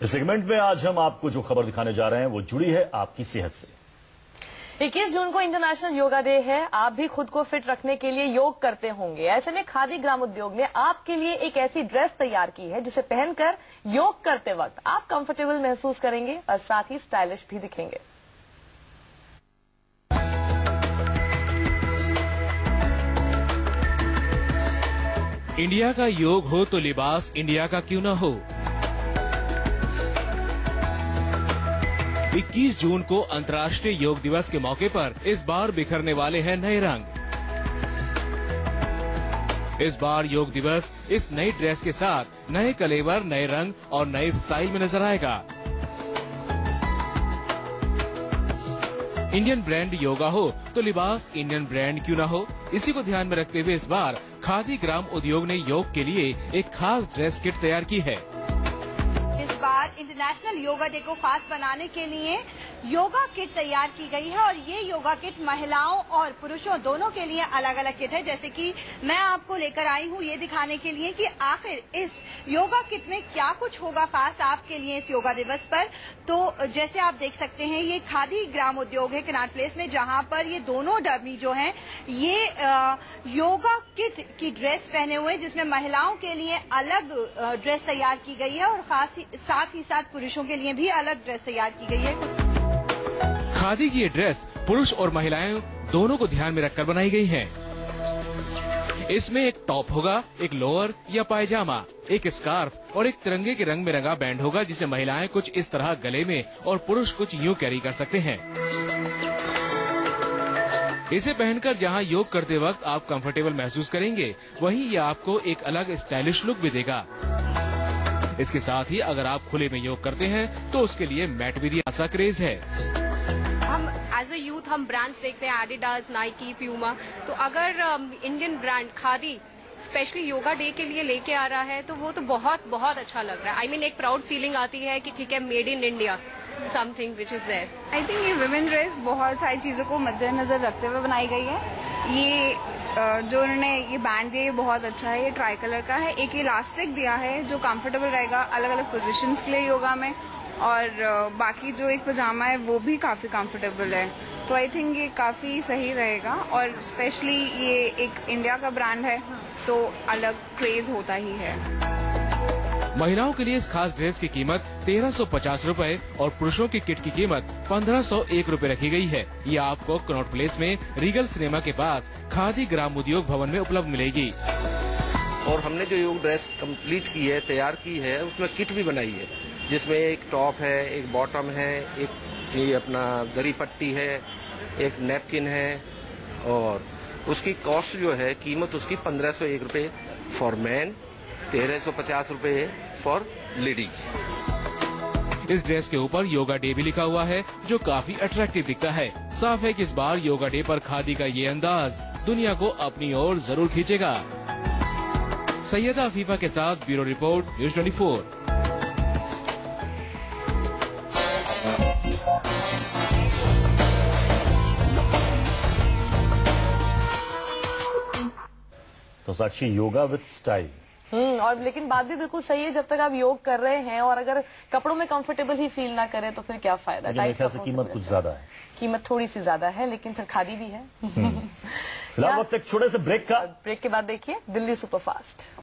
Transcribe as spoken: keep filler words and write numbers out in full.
इस सेगमेंट में आज हम आपको जो खबर दिखाने जा रहे हैं वो जुड़ी है आपकी सेहत से। इक्कीस जून को इंटरनेशनल योगा डे है। आप भी खुद को फिट रखने के लिए योग करते होंगे। ऐसे में खादी ग्राम उद्योग ने आपके लिए एक ऐसी ड्रेस तैयार की है जिसे पहनकर योग करते वक्त आप कंफर्टेबल महसूस करेंगे और साथ ही स्टाइलिश भी दिखेंगे। इंडिया का योग हो तो लिबास इंडिया का क्यों न हो। इक्कीस जून को अंतर्राष्ट्रीय योग दिवस के मौके पर इस बार बिखरने वाले हैं नए रंग। इस बार योग दिवस इस नई ड्रेस के साथ नए कलेवर, नए रंग और नए स्टाइल में नजर आएगा। इंडियन ब्रांड योगा हो तो लिबास इंडियन ब्रांड क्यों न हो। इसी को ध्यान में रखते हुए इस बार खादी ग्राम उद्योग ने योग के लिए एक खास ड्रेस किट तैयार की है। इस बार इंटरनेशनल योगा डे को खास बनाने के लिए योगा किट तैयार की गई है और ये योगा किट महिलाओं और पुरुषों दोनों के लिए अलग अलग किट है। जैसे कि मैं आपको लेकर आई हूँ ये दिखाने के लिए कि आखिर इस योगा किट में क्या कुछ होगा खास आपके लिए इस योगा दिवस पर। तो जैसे आप देख सकते हैं ये खादी ग्राम उद्योग है कनॉट प्लेस में, जहाँ पर ये दोनों डमी जो हैं ये आ, योगा किट की ड्रेस पहने हुए, जिसमें महिलाओं के लिए अलग ड्रेस तैयार की गई है और खास ही, साथ ही साथ पुरुषों के लिए भी अलग ड्रेस तैयार की गई है। खादी की ये ड्रेस पुरुष और महिलाएं दोनों को ध्यान में रखकर बनाई गई है। इसमें एक टॉप होगा, एक लोअर या पायजामा, एक स्कार्फ और एक तिरंगे के रंग में रंगा बैंड होगा, जिसे महिलाएं कुछ इस तरह गले में और पुरुष कुछ यूं कैरी कर सकते हैं। इसे पहनकर जहां योग करते वक्त आप कंफर्टेबल महसूस करेंगे, वहीं ये आपको एक अलग स्टाइलिश लुक भी देगा। इसके साथ ही अगर आप खुले में योग करते हैं तो उसके लिए मैट भी खासा क्रेज है। हम एज अ यूथ हम ब्रांड्स देखते हैं, एडिडास, नाइकी, प्यूमा। तो अगर Indian brand khadi specially yoga day के लिए लेके आ रहा है तो वो तो बहुत बहुत अच्छा लग रहा है। आई I मीन mean, एक प्राउड फीलिंग आती है कि ठीक है, made in India, something which is there. I think ये विमेन ड्रेस बहुत सारी चीजों को मद्देनजर रखते हुए बनाई गई है। ये जो उन्होंने ये बैंड दिया ये बहुत अच्छा है। ये ट्राई कलर का है, एक इलास्टिक दिया है जो कंफर्टेबल रहेगा अलग अलग पोजीशंस के लिए योगा में, और बाकी जो एक पजामा है वो भी काफी कंफर्टेबल है। तो आई थिंक ये काफी सही रहेगा और स्पेशली ये एक इंडिया का ब्रांड है तो अलग क्रेज होता ही है। महिलाओं के लिए इस खास ड्रेस की कीमत तेरह सौ पचास रूपए और पुरुषों की किट की कीमत पंद्रह सौ एक रूपए रखी गई है। ये आपको कनॉट प्लेस में रीगल सिनेमा के पास खादी ग्राम उद्योग भवन में उपलब्ध मिलेगी। और हमने जो योग ड्रेस कंप्लीट की है, तैयार की है, उसमें किट भी बनाई है, जिसमें एक टॉप है, एक बॉटम है, एक ये अपना दरी पट्टी है, एक नैपकिन है और उसकी कॉस्ट जो है कीमत उसकी पंद्रह सौ एक रूपए फॉर मैन, तेरह सौ पचास रूपए फॉर लेडीज। इस ड्रेस के ऊपर योगा डे भी लिखा हुआ है जो काफी अट्रैक्टिव दिखता है। साफ है कि इस बार योगा डे पर खादी का ये अंदाज दुनिया को अपनी ओर जरूर खींचेगा। सैयदा अफीफा के साथ ब्यूरो रिपोर्ट, न्यूज़ चौबीस। तो Sakshi, yoga with style. Hmm और लेकिन बात भी बिल्कुल सही है, जब तक आप योग कर रहे हैं और अगर कपड़ों में कंफर्टेबल ही फील ना करें तो फिर क्या फायदा। मेरे ख्याल से कीमत कुछ ज्यादा है। कीमत थोड़ी सी ज्यादा है लेकिन फिर खादी भी है। फिलहाल वक्त एक छोटे से ब्रेक का। ब्रेक के बाद देखिए दिल्ली सुपरफास्ट।